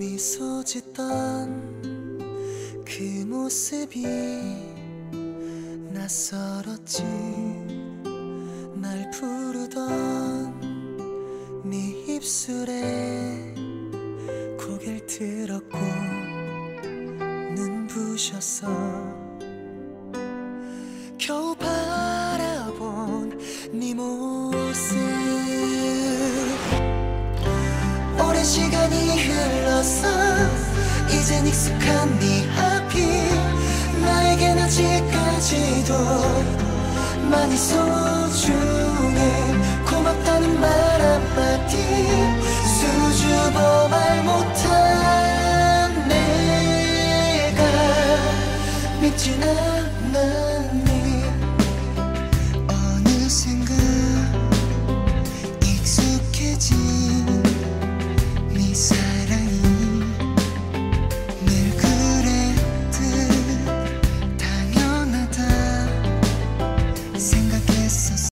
미소 짓던 그 모습이 낯설었지. 날 부르던 네 입술에 고개를 들었고 눈부셨어. 겨우 바라본 네 모습. 오랜 시간이 흘렀어. 이젠 익숙한 네 앞이 나에겐 아직까지도 많이 소중해. 고맙다는 말 한마디 수줍어 말 못한 내가 밉진 않아.